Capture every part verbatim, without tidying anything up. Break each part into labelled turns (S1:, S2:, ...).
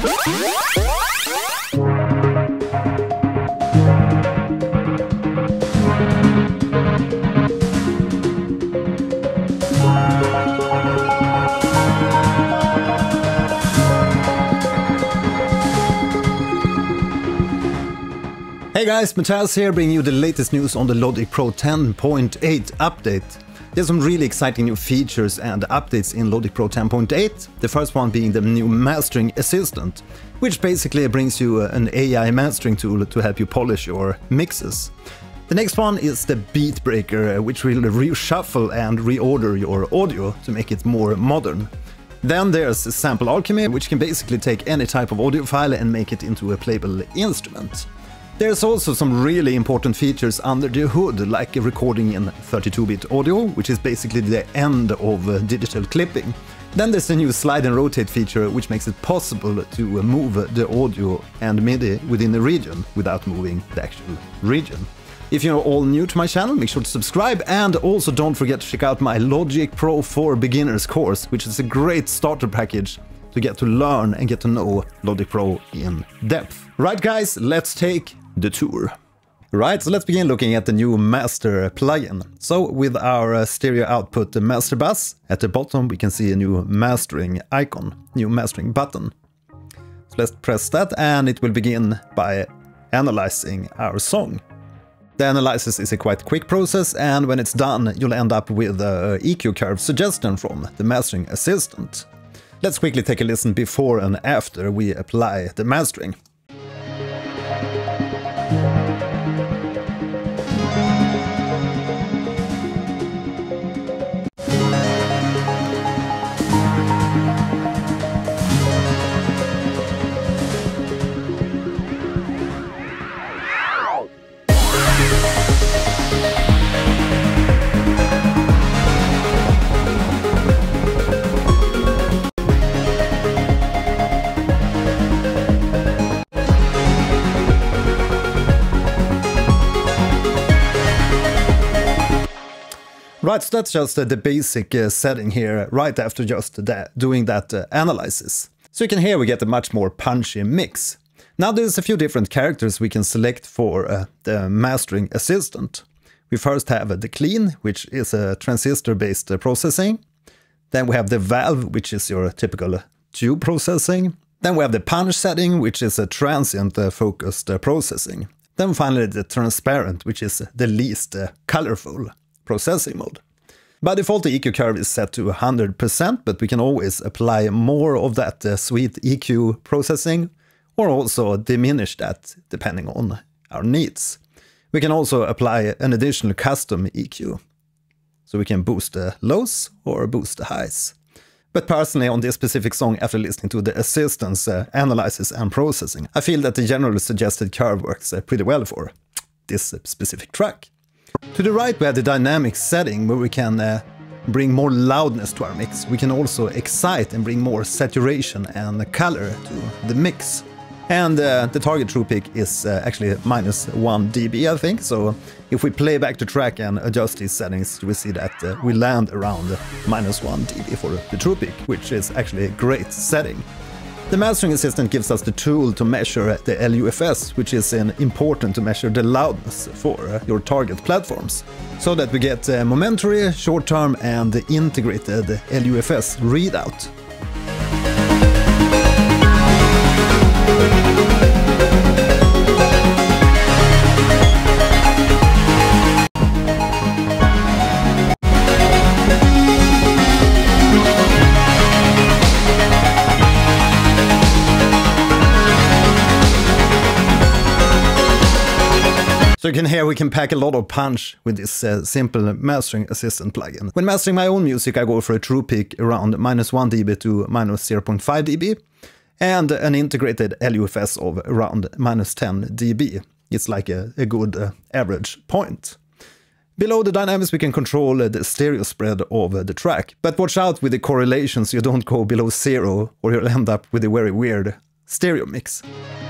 S1: Hey guys, Mattias here, bringing you the latest news on the Logic Pro ten point eight update. There's some really exciting new features and updates in Logic Pro ten point eight, the first one being the new Mastering Assistant, which basically brings you an A I mastering tool to help you polish your mixes. The next one is the Beat Breaker, which will reshuffle and reorder your audio to make it more modern. Then there's Sample Alchemy, which can basically take any type of audio file and make it into a playable instrument. There's also some really important features under the hood, like recording in thirty-two bit audio, which is basically the end of uh, digital clipping. Then there's the new slide and rotate feature, which makes it possible to move the audio and MIDI within the region without moving the actual region. If you're all new to my channel, make sure to subscribe, and also don't forget to check out my Logic Pro for Beginners course, which is a great starter package to get to learn and get to know Logic Pro in depth. Right guys, let's take the tour. Right, so let's begin looking at the new Master plugin. So with our uh, stereo output, the Master Bus, at the bottom we can see a new mastering icon, new mastering button. So let's press that and it will begin by analyzing our song. The analysis is a quite quick process, and when it's done you'll end up with a E Q curve suggestion from the Mastering Assistant. Let's quickly take a listen before and after we apply the mastering. Right, so that's just uh, the basic uh, setting here, right after just that, doing that uh, analysis. So you can hear we get a much more punchy mix. Now there's a few different characters we can select for uh, the Mastering Assistant. We first have uh, the Clean, which is a transistor-based uh, processing. Then we have the Valve, which is your typical uh, tube processing. Then we have the Punch setting, which is a transient-focused uh, uh, processing. Then finally the Transparent, which is uh, the least uh, colorful processing mode. By default the E Q curve is set to one hundred percent, but we can always apply more of that uh, sweet E Q processing, or also diminish that depending on our needs. We can also apply an additional custom E Q, so we can boost the lows or boost the highs. But personally, on this specific song, after listening to the assistant's uh, analysis and processing, I feel that the general suggested curve works uh, pretty well for this uh, specific track. To the right we have the dynamic setting, where we can uh, bring more loudness to our mix. We can also excite and bring more saturation and color to the mix. And uh, the target true peak is uh, actually minus one D B, I think, so if we play back the track and adjust these settings, we see that uh, we land around minus one D B for the true peak, which is actually a great setting. The Mastering Assistant gives us the tool to measure the L U F S, which is uh, important to measure the loudness for uh, your target platforms, so that we get uh, momentary, short-term and integrated L U F S readout. So you can hear we can pack a lot of punch with this uh, simple Mastering Assistant plugin. When mastering my own music, I go for a true peak around minus one D B to minus zero point five D B and an integrated L U F S of around minus ten D B. It's like a, a good uh, average point. Below the dynamics we can control uh, the stereo spread of uh, the track, but watch out with the correlations, you don't go below zero or you'll end up with a very weird stereo mix.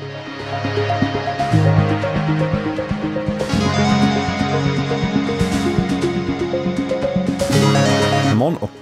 S1: Mono.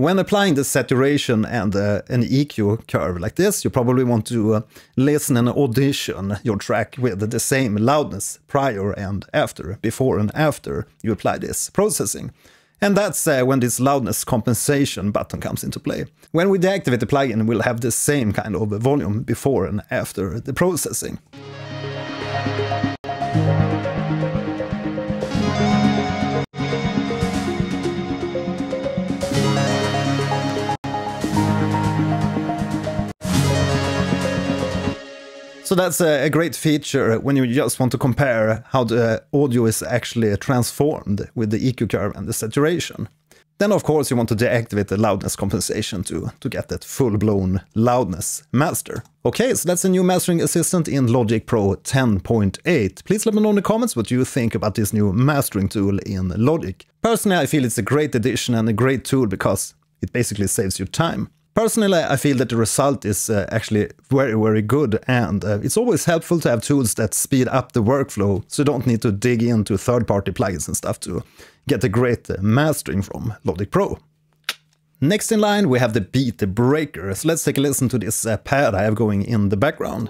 S1: When applying the saturation and uh, an E Q curve like this, you probably want to uh, listen and audition your track with the same loudness prior and after, before and after you apply this processing. And that's uh, when this loudness compensation button comes into play. When we deactivate the plugin, we'll have the same kind of volume before and after the processing. So that's a great feature when you just want to compare how the audio is actually transformed with the E Q curve and the saturation. Then of course you want to deactivate the loudness compensation to, to get that full-blown loudness master. Okay, so that's a new mastering assistant in Logic Pro ten point eight. Please let me know in the comments what you think about this new mastering tool in Logic. Personally, I feel it's a great addition and a great tool because it basically saves you time. Personally, I feel that the result is uh, actually very, very good, and uh, it's always helpful to have tools that speed up the workflow, so you don't need to dig into third-party plugins and stuff to get a great uh, mastering from Logic Pro. Next in line, we have the Beat Breaker, so let's take a listen to this uh, pad I have going in the background.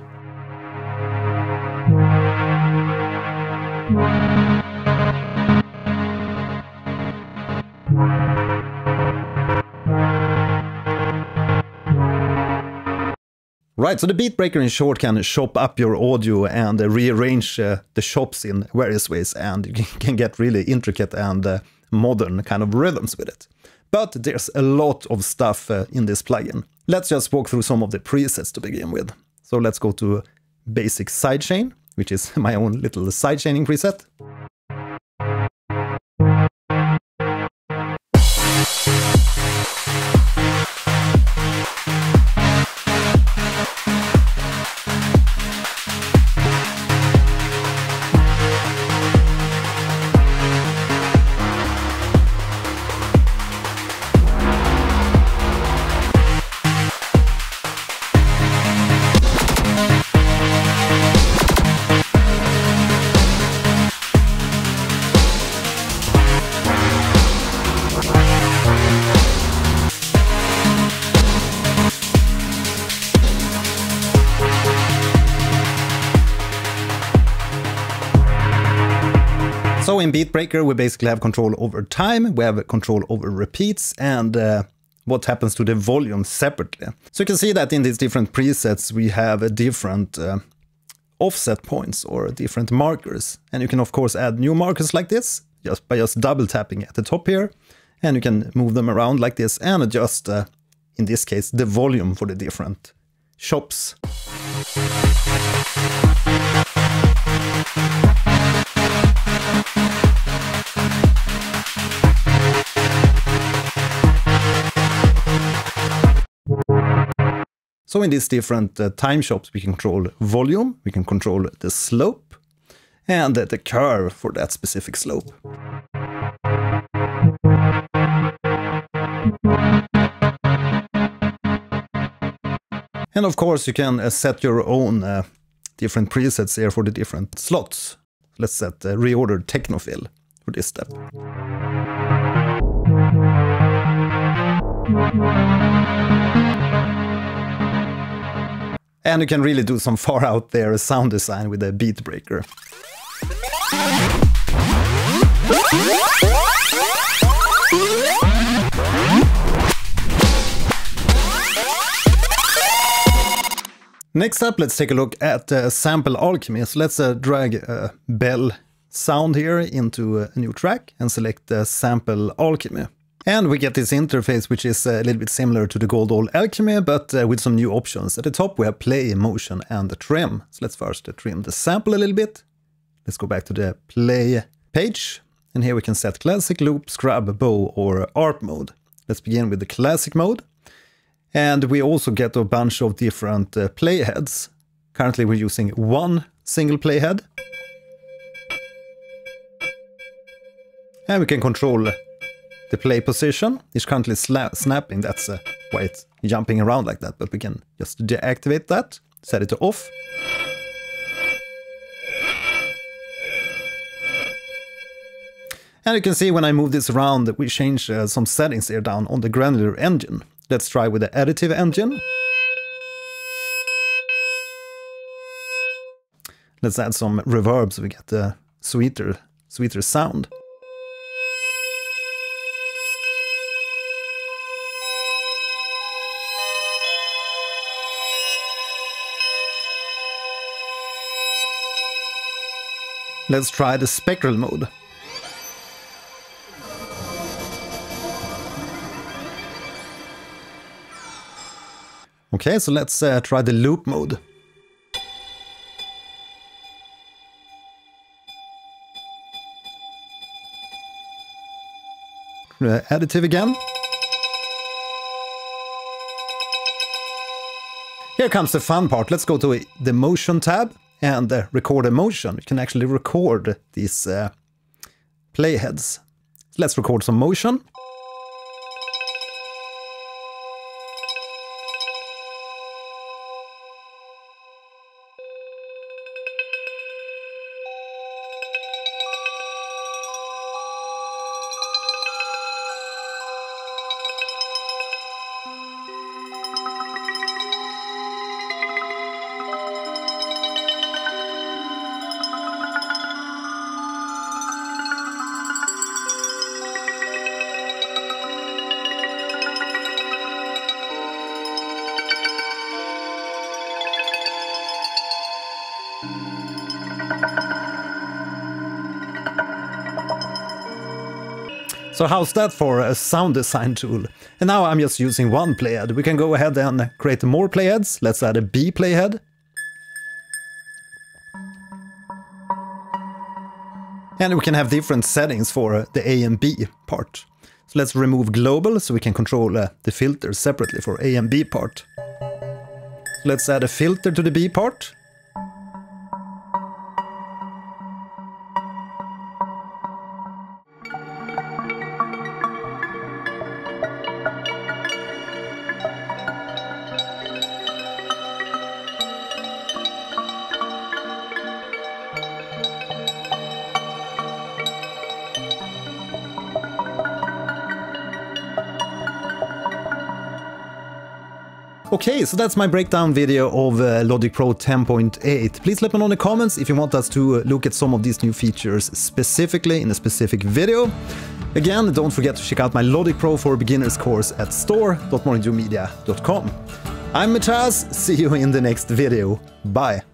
S1: Right, so the Beat Breaker in short can chop up your audio and uh, rearrange uh, the chops in various ways, and you can get really intricate and uh, modern kind of rhythms with it. But there's a lot of stuff uh, in this plugin. Let's just walk through some of the presets to begin with. So let's go to Basic Sidechain, which is my own little sidechaining preset. So in Beat Breaker, we basically have control over time, we have control over repeats, and uh, what happens to the volume separately. So you can see that in these different presets, we have a different uh, offset points or different markers. And you can of course add new markers like this, just by just double tapping at the top here. And you can move them around like this and adjust, uh, in this case, the volume for the different chops. So in these different uh, time chops, we can control volume, we can control the slope, and uh, the curve for that specific slope. And of course, you can uh, set your own uh, different presets here for the different slots. Let's set uh, reordered technofill for this step. And you can really do some far out there sound design with a Beat Breaker. Next up, let's take a look at uh, sample Alchemy. So let's uh, drag a bell sound here into a new track and select the sample Alchemy. And we get this interface, which is a little bit similar to the gold old Alchemy, but uh, with some new options. At the top, we have play, motion, and trim. So let's first uh, trim the sample a little bit. Let's go back to the play page. And here we can set classic, loop, scrub, bow, or A R P mode. Let's begin with the classic mode. And we also get a bunch of different uh, playheads. Currently, we're using one single playhead. And we can control the play position. It's currently snapping, that's uh, why it's jumping around like that, but we can just deactivate that, set it to off. And you can see when I move this around that we change uh, some settings here down on the granular engine. Let's try with the additive engine. Let's add some reverb so we get the sweeter, sweeter sound. Let's try the spectral mode. Okay, so let's uh, try the loop mode. Uh, additive again. Here comes the fun part. Let's go to the motion tab and uh, record a motion. You can actually record these uh, playheads. Let's record some motion. So how's that for a sound design tool? And now I'm just using one playhead. We can go ahead and create more playheads. Let's add a B playhead. And we can have different settings for the A and B part. So let's remove global so we can control uh, the filters separately for A and B part. So let's add a filter to the B part. Okay, so that's my breakdown video of uh, Logic Pro ten point eight. Please let me know in the comments if you want us to look at some of these new features specifically in a specific video. Again, don't forget to check out my Logic Pro for Beginners course at store dot morningdew media dot com. I'm Mattias, see you in the next video. Bye!